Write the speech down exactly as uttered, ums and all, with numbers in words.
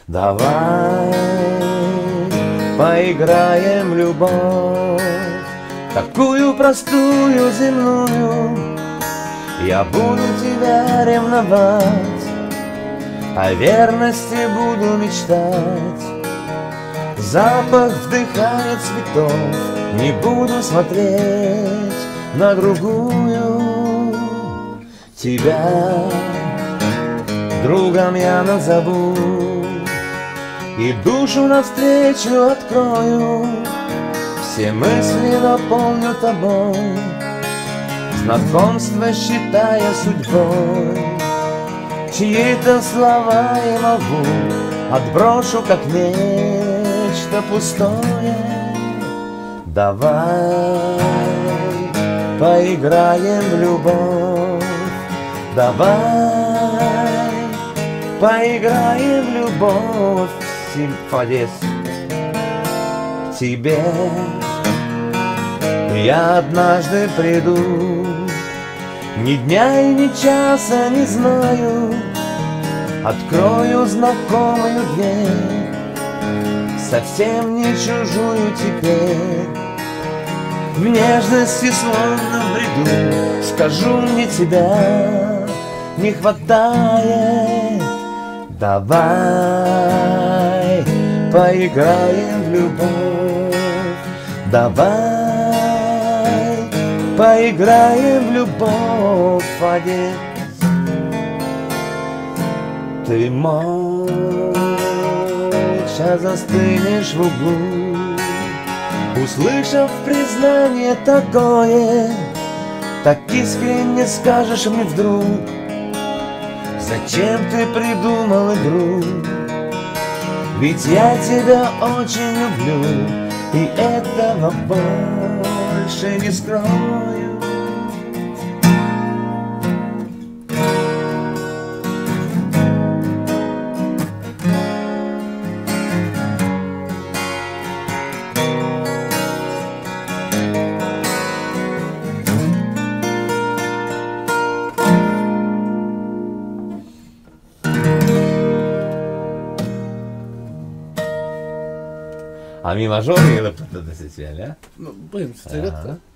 Давай поиграем в любовь, такую простую земную. Я буду тебя ревновать, о верности буду мечтать. Запах вдыхает цветов, не буду смотреть на другую. Тебя другом я назову и душу навстречу открою. Все мысли наполню тобой, знакомство считая судьбой. Чьи-то слова и молву отброшу, как нечто пустое. Давай поиграем в любовь, давай поиграем в любовь. Симфодес. К тебе я однажды приду, ни дня и ни часа не знаю. Открою знакомую дверь, совсем не чужую теперь. В нежности словно в бреду скажу, мне тебя не хватает. Давай поиграем в любовь, давай поиграем в любовь. Один. Ты молча застынешь в углу, услышав признание такое, так искренне скажешь мне вдруг: зачем ты придумал игру? Ведь я тебя очень люблю, и этого больше не скрою. A mi mажор или это свяли, а? Ну, блин, это...